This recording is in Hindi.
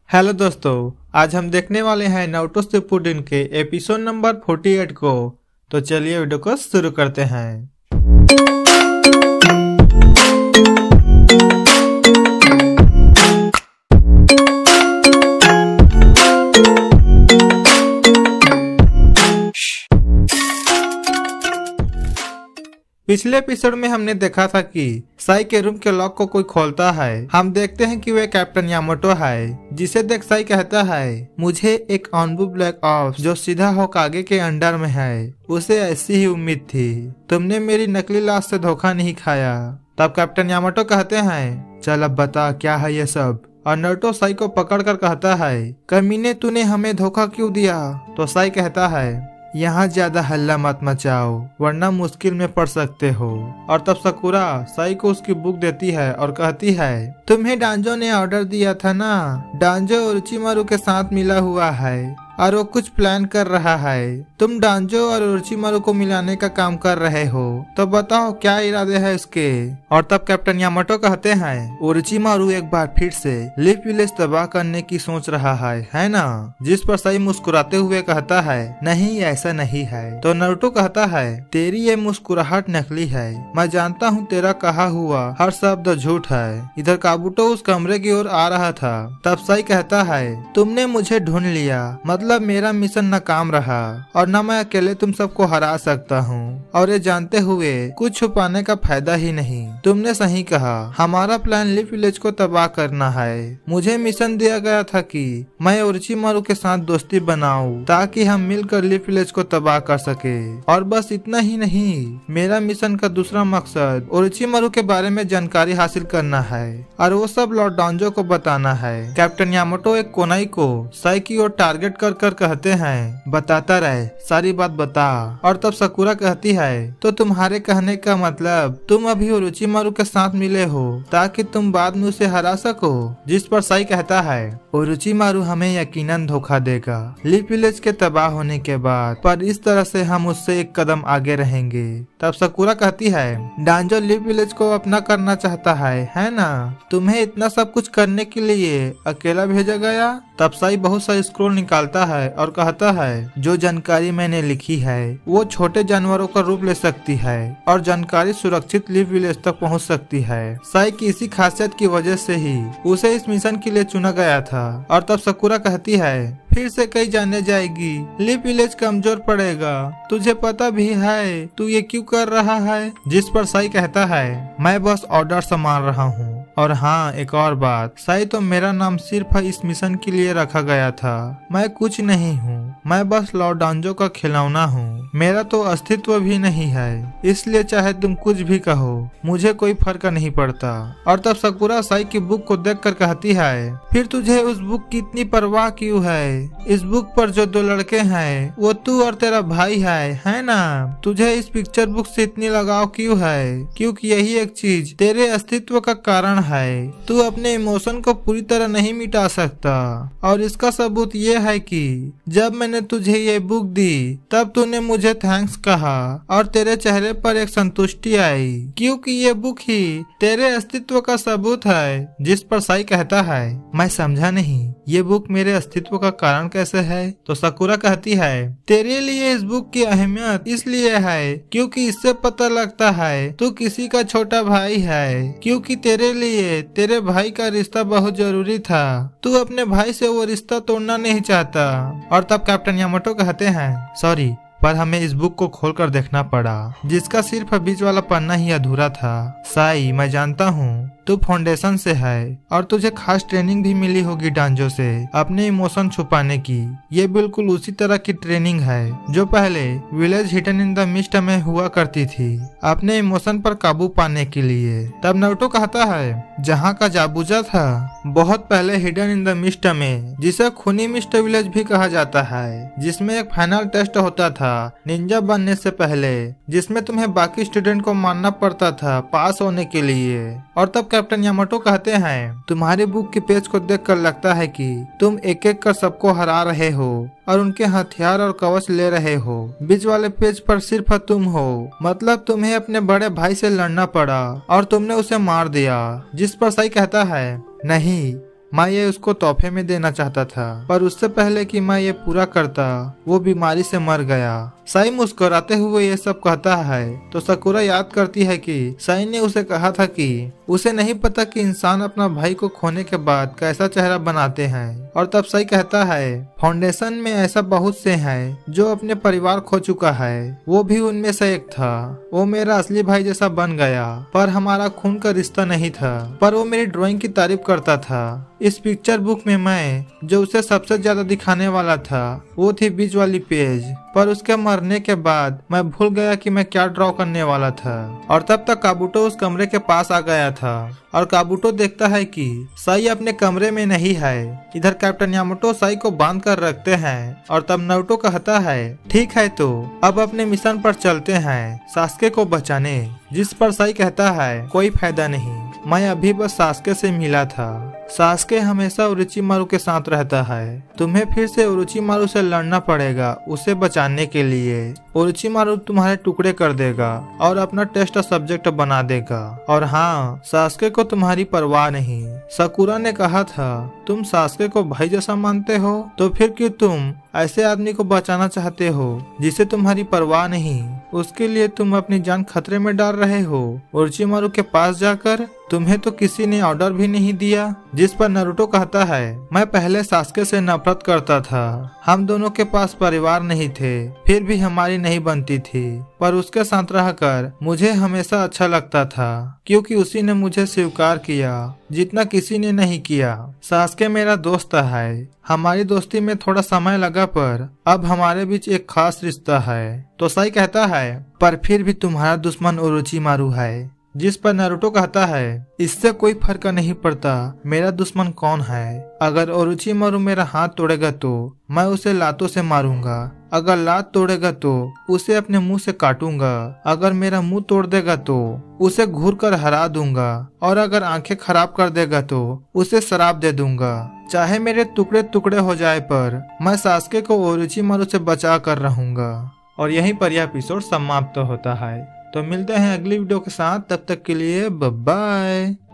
हेलो दोस्तों, आज हम देखने वाले हैं नारुतो शिपुडेन के एपिसोड नंबर 48 को। तो चलिए वीडियो को शुरू करते हैं। पिछले एपिसोड में हमने देखा था कि साई के रूम के लॉक को कोई खोलता है। हम देखते हैं कि वे कैप्टन यामाटो है, जिसे देख साई कहता है, मुझे एक ऑनबू ब्लैक ऑप्स जो सीधा होकागे के अंडर में है, उसे ऐसी ही उम्मीद थी। तुमने मेरी नकली लाश से धोखा नहीं खाया। तब कैप्टन यामाटो कहते हैं, चल अब बता क्या है ये सब। और नारुतो साई को पकड़ कर कहता है, कमीने तूने हमें धोखा क्यों दिया। तो साई कहता है, यहाँ ज्यादा हल्ला मत मचाओ वरना मुश्किल में पड़ सकते हो। और तब साकुरा साई को उसकी बुक देती है और कहती है, तुम्हें डांजो ने ऑर्डर दिया था ना, डांजो उरोचिमारू के साथ मिला हुआ है और वो कुछ प्लान कर रहा है। तुम डांजो और उरोचिमारू को मिलाने का काम कर रहे हो, तो बताओ क्या इरादे है उसके। और तब कैप्टन यामाटो कहते हैं, उरोचिमारू एक बार फिर से लीफ विलेज तबाह करने की सोच रहा है ना। जिस पर साई मुस्कुराते हुए कहता है, नहीं ऐसा नहीं है। तो नारुतो कहता है, तेरी ये मुस्कुराहट नकली है, मैं जानता हूँ तेरा कहा हुआ हर शब्द झूठ है। इधर काबुटो उस कमरे की ओर आ रहा था। तब साई कहता है, तुमने मुझे ढूंढ लिया, मतलब मेरा मिशन नाकाम रहा और न मैं अकेले तुम सबको हरा सकता हूँ। और ये जानते हुए कुछ छुपाने का फायदा ही नहीं। तुमने सही कहा, हमारा प्लान लीफ विलेज को तबाह करना है। मुझे मिशन दिया गया था कि मैं उरोचिमारू के साथ दोस्ती बनाऊं ताकि हम मिलकर लीफ विलेज को तबाह कर सके। और बस इतना ही नहीं, मेरा मिशन का दूसरा मकसद उरोचिमारू के बारे में जानकारी हासिल करना है और वो सब लॉर्ड डांजो को बताना है। कैप्टन यामाटो एक कोनाई को साई की ओर टारगेट कर कहते हैं, बताता रहे, सारी बात बता। और तब साकुरा कहती है, तो तुम्हारे कहने का मतलब तुम अभी उरोचिमारू के साथ मिले हो ताकि तुम बाद में उसे हरा सको। जिस पर साई कहता है, उरोचिमारू हमें यकीनन धोखा देगा लीफ विलेज के तबाह होने के बाद, पर इस तरह से हम उससे एक कदम आगे रहेंगे। तब साकुरा कहती है, डांजो लीफ विलेज को अपना करना चाहता है ना। तुम्हें इतना सब कुछ करने के लिए अकेला भेजा गया। तब साई बहुत सा स्क्रोल निकालता है और कहता है, जो जानकारी मैंने लिखी है वो छोटे जानवरों का रूप ले सकती है और जानकारी सुरक्षित लीफ विलेज तक पहुंच सकती है। साई की इसी खासियत की वजह से ही उसे इस मिशन के लिए चुना गया था। और तब साकुरा कहती है, फिर से कहीं जाने जाएगी, लीफ विलेज कमजोर पड़ेगा, तुझे पता भी है तू ये क्यों कर रहा है। जिस पर साई कहता है, मैं बस ऑर्डर संभाल रहा हूँ। और हाँ, एक और बात, साई तो मेरा नाम सिर्फ इस मिशन के लिए रखा गया था, मैं कुछ नहीं हूँ, मैं बस लॉर्ड डांजो का खिलौना हूँ, मेरा तो अस्तित्व भी नहीं है, इसलिए चाहे तुम कुछ भी कहो मुझे कोई फर्क नहीं पड़ता। और तब साकुरा साई की बुक को देखकर कहती है, फिर तुझे उस बुक की इतनी परवाह क्यों है। इस बुक पर जो दो लड़के हैं वो तू और तेरा भाई है ना। तुझे इस पिक्चर बुक से इतनी लगाव क्यों है, क्योंकि यही एक चीज तेरे अस्तित्व का कारण है। तू अपने इमोशन को पूरी तरह नहीं मिटा सकता। और इसका सबूत ये है कि जब मैंने तुझे ये बुक दी तब तूने मुझे थैंक्स कहा और तेरे चेहरे पर एक संतुष्टि आई, क्योंकि ये बुक ही तेरे अस्तित्व का सबूत है। जिस पर साई कहता है, मैं समझा नहीं, ये बुक मेरे अस्तित्व का कारण कैसे है। तो साकुरा कहती है, तेरे लिए इस बुक की अहमियत इसलिए है क्योंकि इससे पता लगता है तू किसी का छोटा भाई है, क्योंकि तेरे लिए तेरे भाई का रिश्ता बहुत जरूरी था, तू अपने भाई से वो रिश्ता तोड़ना नहीं चाहता। और तब कैप्टन यामाटो कहते हैं, सॉरी, पर हमें इस बुक को खोलकर देखना पड़ा, जिसका सिर्फ बीच वाला पन्ना ही अधूरा था। साई, मैं जानता हूँ तू फाउंडेशन से है और तुझे खास ट्रेनिंग भी मिली होगी डांजो से अपने इमोशन छुपाने की। ये बिल्कुल उसी तरह की ट्रेनिंग है जो पहले village hidden in the mist में हुआ करती थी, अपने इमोशन पर काबू पाने के लिए। तब नारुतो कहता है, जहाँ का जाबुजा था बहुत पहले हिडन इन द मिस्ट में, जिसे खूनी मिस्ट विलेज भी कहा जाता है, जिसमें एक फाइनल टेस्ट होता था निंजा बनने से पहले, जिसमें तुम्हें बाकी स्टूडेंट को मानना पड़ता था पास होने के लिए। और तब कैप्टन यामाटो कहते हैं, तुम्हारे बुक के पेज को देखकर लगता है कि तुम एक एक कर सबको हरा रहे हो और उनके हथियार और कवच ले रहे हो। बीच वाले पेज पर सिर्फ तुम हो, मतलब तुम्हें अपने बड़े भाई से लड़ना पड़ा और तुमने उसे मार दिया। जिस पर साई कहता है, नहीं, मैं ये उसको तोहफे में देना चाहता था, पर उससे पहले कि मैं ये पूरा करता वो बीमारी से मर गया। साई मुस्कुराते हुए ये सब कहता है तो साकुरा याद करती है कि साई ने उसे कहा था कि उसे नहीं पता कि इंसान अपना भाई को खोने के बाद कैसा चेहरा बनाते हैं। और तब साई कहता है फाउंडेशन में ऐसा बहुत से हैं जो अपने परिवार खो चुका है, वो भी उनमें से एक था। वो मेरा असली भाई जैसा बन गया, पर हमारा खून का रिश्ता नहीं था। पर वो मेरी ड्राइंग की तारीफ करता था। इस पिक्चर बुक में मैं जो उसे सबसे ज्यादा दिखाने वाला था वो थी बीच वाली पेज, पर उसके मरने के बाद मैं भूल गया कि मैं क्या ड्रॉ करने वाला था। और तब तक काबूटो उस कमरे के पास आ गया था और काबूटो देखता है कि साई अपने कमरे में नहीं है। इधर कैप्टन यामाटो साई को बांध कर रखते हैं और तब नारुतो कहता है ठीक है तो अब अपने मिशन पर चलते हैं सास्के को बचाने। जिस पर साई कहता है कोई फायदा नहीं, मैं अभी बस सास्के से मिला था। सास्के हमेशा उरोचिमारू के साथ रहता है, तुम्हें फिर से उरोचिमारू से लड़ना पड़ेगा उसे बचाने के लिए। उरोचिमारू तुम्हारे टुकड़े कर देगा और अपना टेस्ट सब्जेक्ट बना देगा। और हाँ, सास्के को तुम्हारी परवाह नहीं। साकुरा ने कहा था तुम सास्के को भाई जैसा मानते हो, तो फिर क्यों तुम ऐसे आदमी को बचाना चाहते हो जिसे तुम्हारी परवाह नहीं? उसके लिए तुम अपनी जान खतरे में डाल रहे हो। उरोचिमारू के पास जाकर तुम्हें तो किसी ने ऑर्डर भी नहीं दिया। जिस पर नारुतो कहता है मैं पहले सास्के से नफरत करता था, हम दोनों के पास परिवार नहीं थे, फिर भी हमारी नहीं बनती थी, पर उसके साथ रहकर मुझे हमेशा अच्छा लगता था क्योंकि उसी ने मुझे स्वीकार किया जितना किसी ने नहीं किया। सास्के मेरा दोस्त है, हमारी दोस्ती में थोड़ा समय लगा पर अब हमारे बीच एक खास रिश्ता है। तो साई कहता है पर फिर भी तुम्हारा दुश्मन उरोचिमारू है। जिस पर नारुतो कहता है इससे कोई फर्क नहीं पड़ता मेरा दुश्मन कौन है। अगर उरोचिमारू मेरा हाथ तोड़ेगा तो मैं उसे लातों से मारूंगा, अगर लात तोड़ेगा तो उसे अपने मुंह से काटूंगा, अगर मेरा मुंह तोड़ देगा तो उसे घूर कर हरा दूंगा, और अगर आंखें खराब कर देगा तो उसे शराब दे दूंगा। चाहे मेरे टुकड़े टुकड़े हो जाए पर मैं सास्के को उरोचिमारू से बचा कर रहूंगा। और यहीं पर यह एपिसोड समाप्त होता है। तो मिलते हैं अगली वीडियो के साथ, तब तक के लिए बाय बाय।